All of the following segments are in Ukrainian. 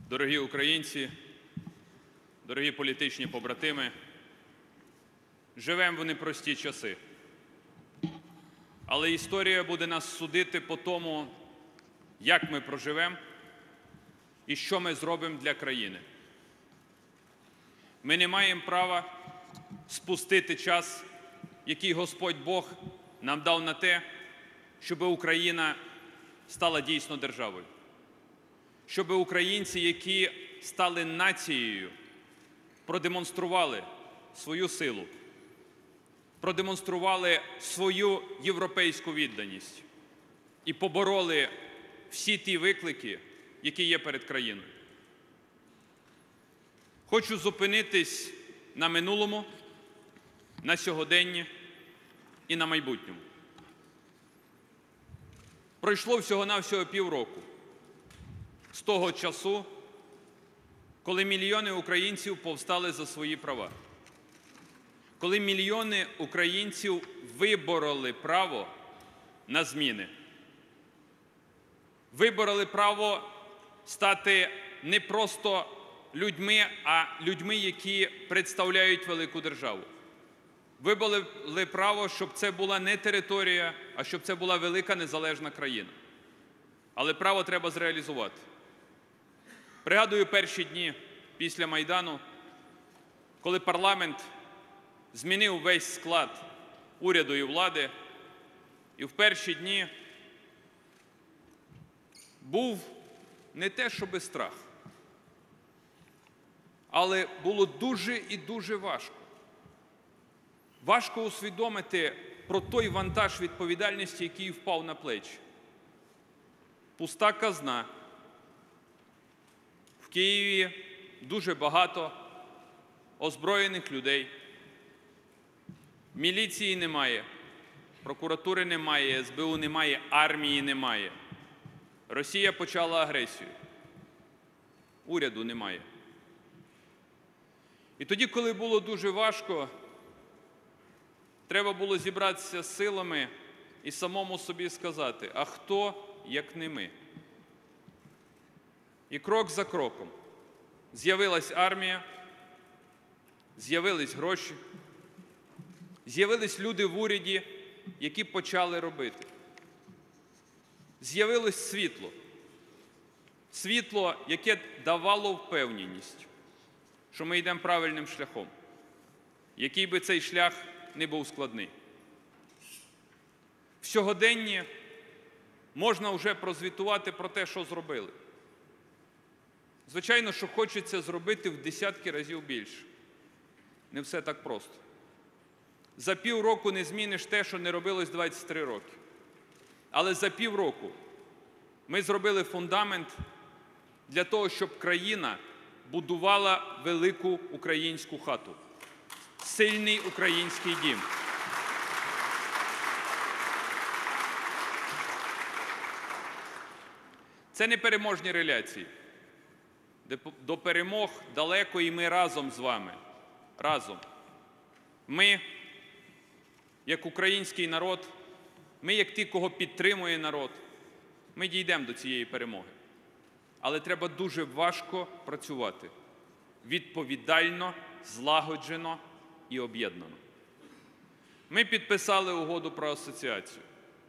Дорогі українці, дорогі політичні побратими, живемо в непрості часи. Але історія буде нас судити по тому, як ми проживемо і що ми зробимо для країни. Ми не маємо права спустити час, який Господь Бог нам дав на те, щоб Україна стала дійсно державою. Щоб українці, які стали нацією, продемонстрували свою силу, продемонстрували свою європейську відданість і побороли всі ті виклики, які є перед країною. Хочу зупинитись на минулому, на сьогоденні і на майбутньому. Пройшло всього-навсього півроку з того часу, коли мільйони українців повстали за свої права. Коли мільйони українців вибороли право на зміни. Вибороли право стати не просто людьми, а людьми, які представляють велику державу. Вибороли право, щоб це була не територія, а щоб це була велика незалежна країна. Але право треба зреалізувати. Пригадую перші дні після Майдану, коли парламент змінив весь склад уряду і влади, і в перші дні був не те, щоби страх, але було дуже і дуже важко. Важко усвідомити про той вантаж відповідальності, який впав на плечі. Пуста казна. В Києві дуже багато озброєних людей. Міліції немає, прокуратури немає, СБУ немає, армії немає. Росія почала агресію. Уряду немає. І тоді, коли було дуже важко, треба було зібратися з силами і самому собі сказати, а хто, як не ми? І крок за кроком з'явилась армія, з'явились гроші, з'явились люди в уряді, які почали робити. З'явилось світло. Світло, яке давало впевненість, що ми йдемо правильним шляхом, який би цей шлях не був складний. В сьогоденні можна вже прозвітувати про те, що зробили. Звичайно, що хочеться зробити в десятки разів більше. Не все так просто. За півроку не зміниш те, що не робилось 23 роки. Але за півроку ми зробили фундамент для того, щоб країна будувала велику українську хату. Сильний український дім. Це не переможні реляції. До перемог далеко, і ми разом з вами. Разом. Ми, як український народ, ми, як ті, кого підтримує народ, ми дійдемо до цієї перемоги. Але треба дуже важко працювати. Відповідально, злагоджено і об'єднано. Ми підписали угоду про асоціацію.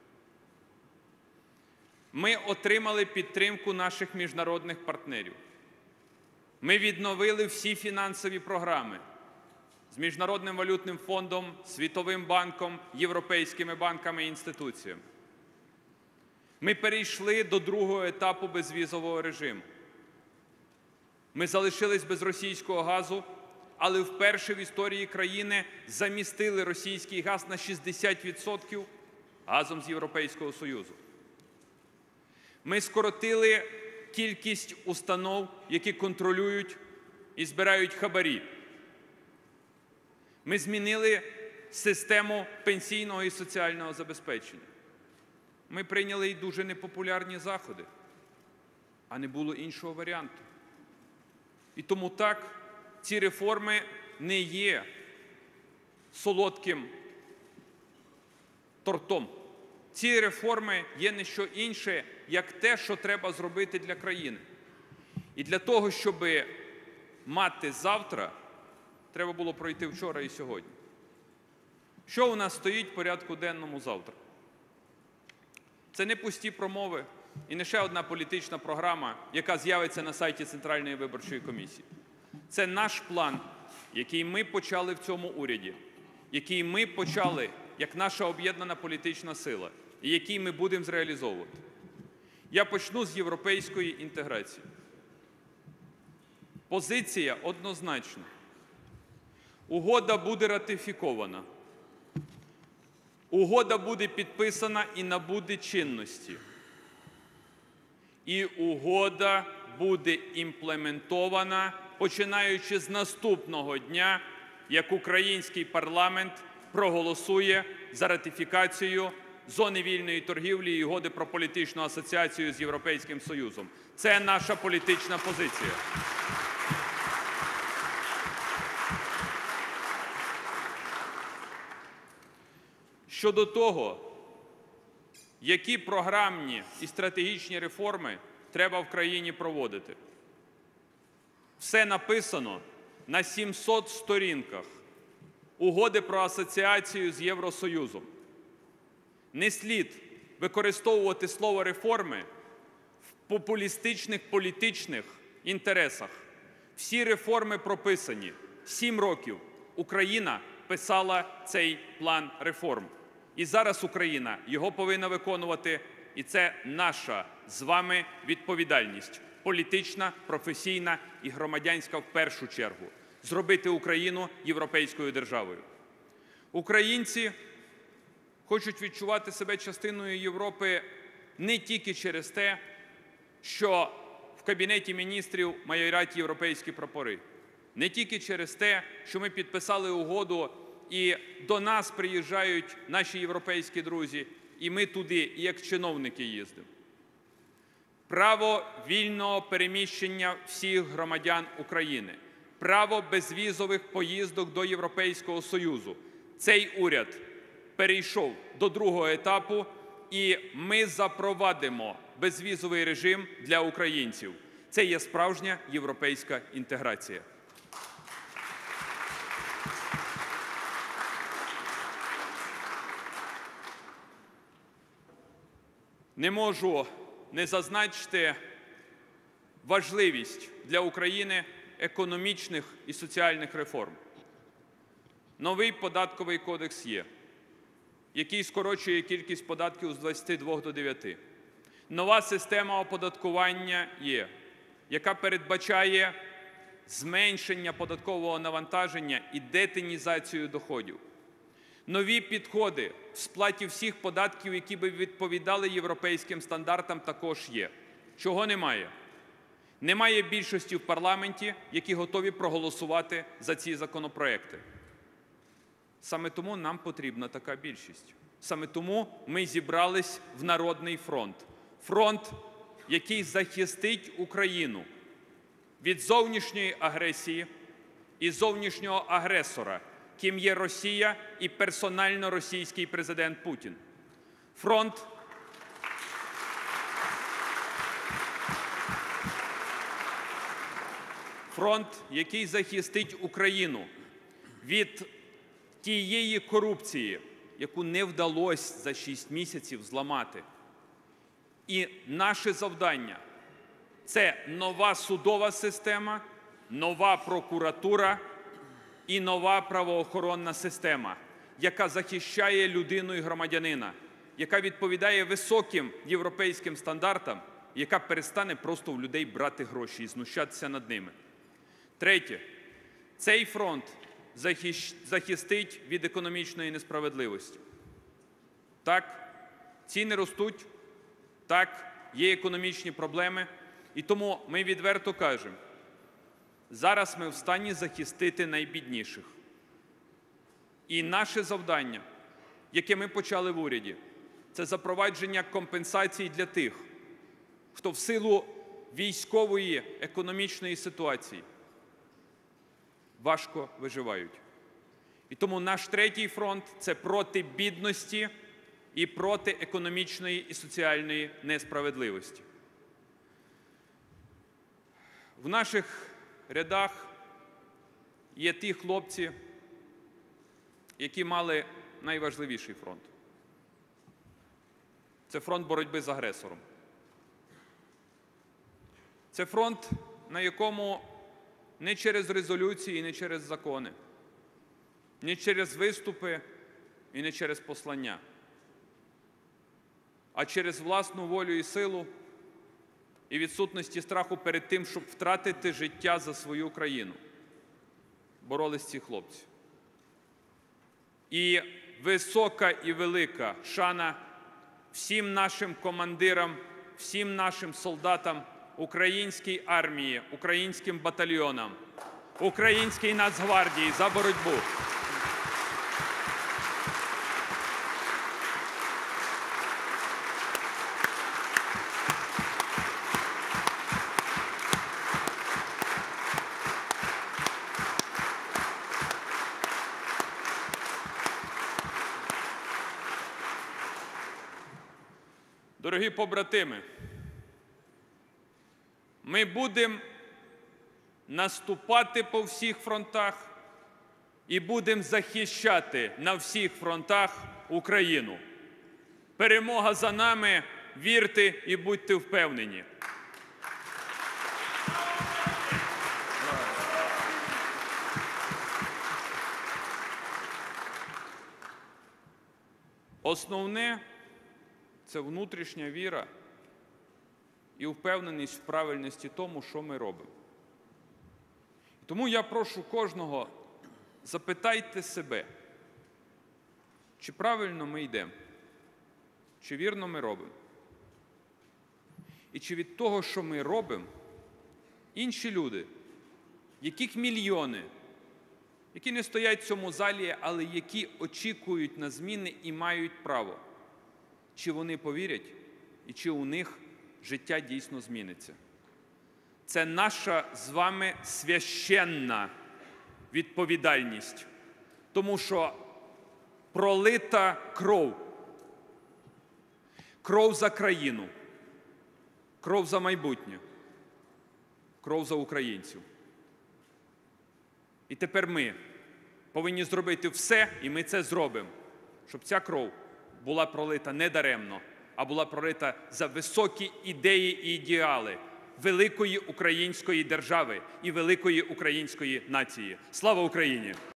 Ми отримали підтримку наших міжнародних партнерів. Ми відновили всі фінансові програми з Міжнародним валютним фондом, Світовим банком, європейськими банками і інституціями. Ми перейшли до другого етапу безвізового режиму. Ми залишились без російського газу, але вперше в історії країни замістили російський газ на 60% газом з Європейського Союзу. Ми скоротили кількість установ, які контролюють і збирають хабарі. Ми змінили систему пенсійного і соціального забезпечення. Ми прийняли й дуже непопулярні заходи, а не було іншого варіанту. І тому так, ці реформи не є солодким тортом. Ці реформи є не що інше, як те, що треба зробити для країни. І для того, щоб мати завтра, треба було пройти вчора і сьогодні. Що у нас стоїть в порядку денному завтра? Це не пусті промови і не ще одна політична програма, яка з'явиться на сайті Центральної виборчої комісії. Це наш план, який ми почали в цьому уряді, який ми почали як наша об'єднана політична сила, і який ми будемо зреалізовувати. Я почну з європейської інтеграції. Позиція однозначна. Угода буде ратифікована. Угода буде підписана і набуде чинності. І угода буде імплементована, починаючи з наступного дня, як український парламент проголосує за ратифікацію зони вільної торгівлі і угоди про політичну асоціацію з Європейським Союзом. Це наша політична позиція. Щодо того, які програмні і стратегічні реформи треба в країні проводити. Все написано на 700 сторінках угоди про асоціацію з Євросоюзом. Не слід використовувати слово «реформи» в популістичних політичних інтересах. Всі реформи прописані. 7 років Україна писала цей план реформ. І зараз Україна його повинна виконувати, і це наша з вами відповідальність – політична, професійна і громадянська в першу чергу – зробити Україну європейською державою. Українці хочуть відчувати себе частиною Європи не тільки через те, що в Кабінеті міністрів майорять європейські прапори, не тільки через те, що ми підписали угоду і до нас приїжджають наші європейські друзі, і ми туди, як чиновники, їздимо. Право вільного переміщення всіх громадян України, право безвізових поїздок до Європейського Союзу. Цей уряд перейшов до другого етапу, і ми запровадимо безвізовий режим для українців. Це є справжня європейська інтеграція. Не можу не зазначити важливість для України економічних і соціальних реформ. Новий податковий кодекс є, який скорочує кількість податків з 22 до 9. Нова система оподаткування є, яка передбачає зменшення податкового навантаження і детінізацію доходів. Нові підходи в сплаті всіх податків, які би відповідали європейським стандартам, також є. Чого немає? Немає більшості в парламенті, які готові проголосувати за ці законопроекти. Саме тому нам потрібна така більшість. Саме тому ми зібрались в Народний фронт. Фронт, який захистить Україну від зовнішньої агресії і зовнішнього агресора, ким є Росія і персонально російський президент Путін. Фронт, який захистить Україну від тієї корупції, яку не вдалося за 6 місяців зламати. І наше завдання – це нова судова система, нова прокуратура і нова правоохоронна система, яка захищає людину і громадянина, яка відповідає високим європейським стандартам, яка перестане просто в людей брати гроші і знущатися над ними. Третє. Цей фронт захистить від економічної несправедливості. Так, ціни ростуть, так, є економічні проблеми, і тому ми відверто кажемо, зараз ми в стані захистити найбідніших. І наше завдання, яке ми почали в уряді, це запровадження компенсацій для тих, хто в силу військової економічної ситуації важко виживають. І тому наш третій фронт – це проти бідності і проти економічної і соціальної несправедливості. В наших рядах є ті хлопці, які мали найважливіший фронт. Це фронт боротьби з агресором. Це фронт, на якому не через резолюції, не через закони, не через виступи і не через послання, а через власну волю і силу і відсутності страху перед тим, щоб втратити життя за свою країну. Боролись ці хлопці. І висока і велика шана всім нашим командирам, всім нашим солдатам, українській армії, українським батальйонам, українській Нацгвардії за боротьбу. Дорогі побратими, ми будемо наступати по всіх фронтах і будемо захищати на всіх фронтах Україну. Перемога за нами, вірте і будьте впевнені. Основне – це внутрішня віра і впевненість в правильності тому, що ми робимо. Тому я прошу кожного, запитайте себе, чи правильно ми йдемо, чи вірно ми робимо. І чи від того, що ми робимо, інші люди, яких мільйони, які не стоять в цьому залі, але які очікують на зміни і мають право, чи вони повірять, і чи у них життя дійсно зміниться. Це наша з вами священна відповідальність, тому що пролита кров, кров за країну, кров за майбутнє, кров за українців. І тепер ми повинні зробити все, і ми це зробимо, щоб ця кров була пролита не даремно, а була пролита за високі ідеї і ідеали великої української держави і великої української нації. Слава Україні!